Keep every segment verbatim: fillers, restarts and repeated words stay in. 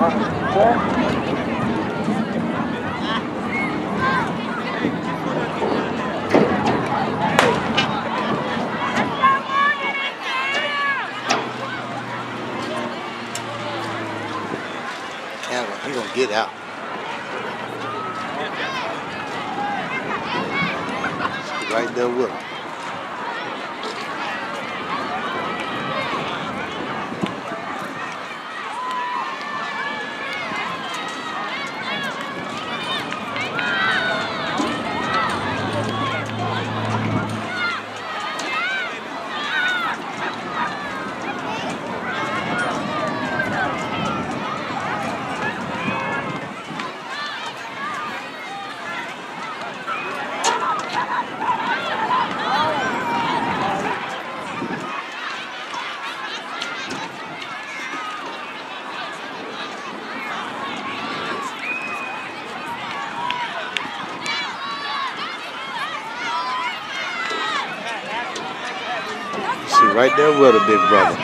He's gonna get out. She's right there with him. Right there with her, big brother.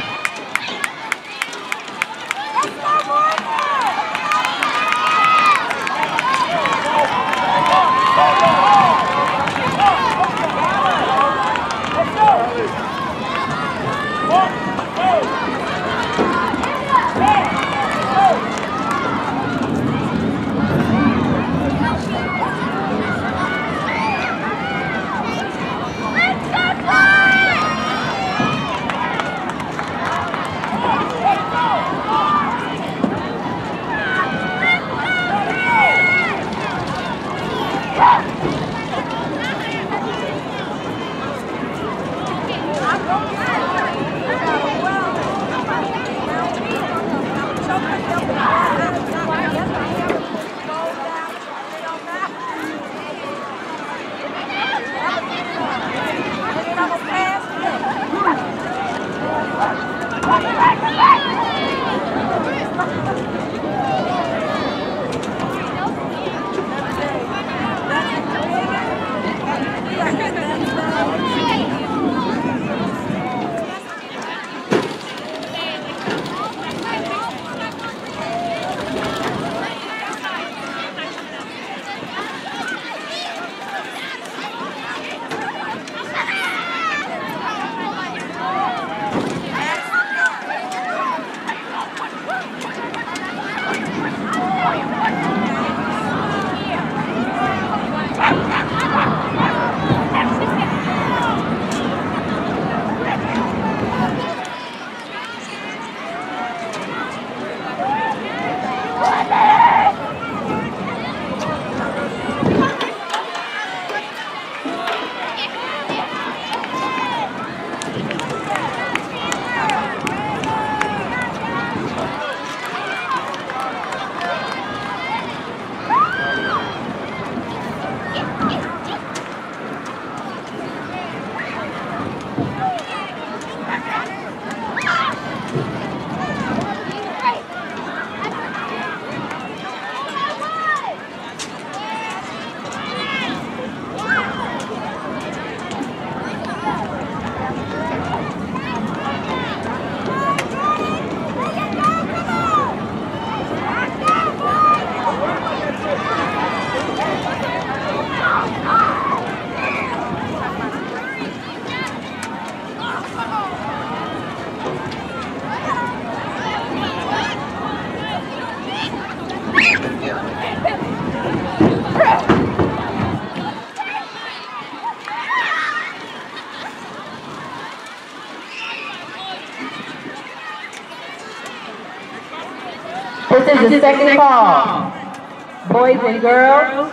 This is the second call. Boys and girls,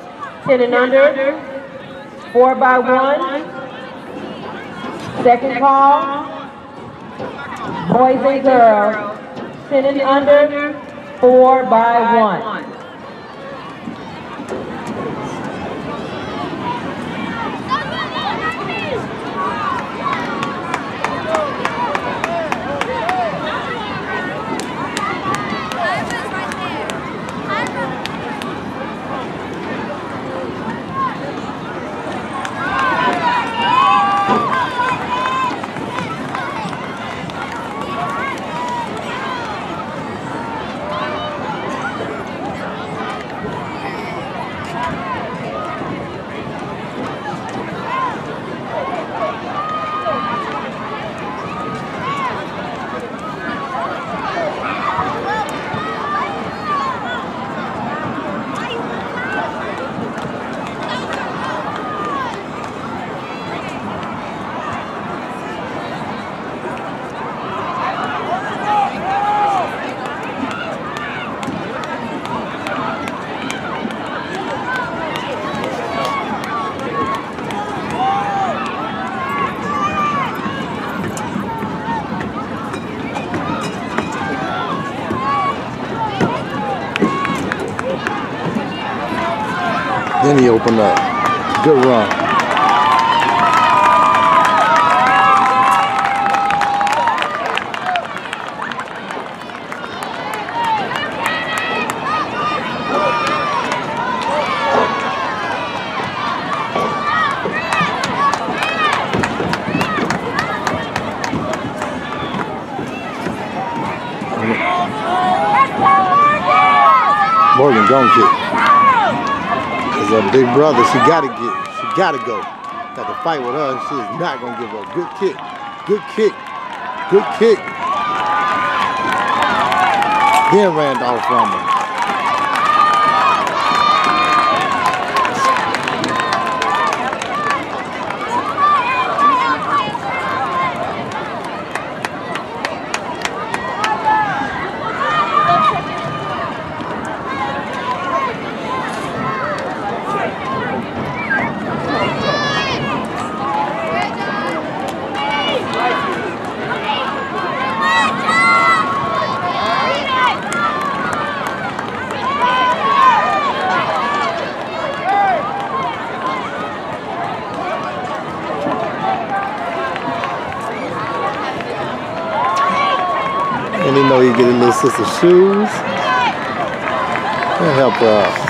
ten and under, four by one. Second call. Boys and girls, ten and under, four by one. Then he opened up. Good run. Morgan gon' kick. Cause her big brother, she gotta get, she gotta go. Got to fight with her, and she is not gonna give up. Good kick, good kick, good kick. Then Randolph from her. And you know you get his little sister's shoes. That help her out.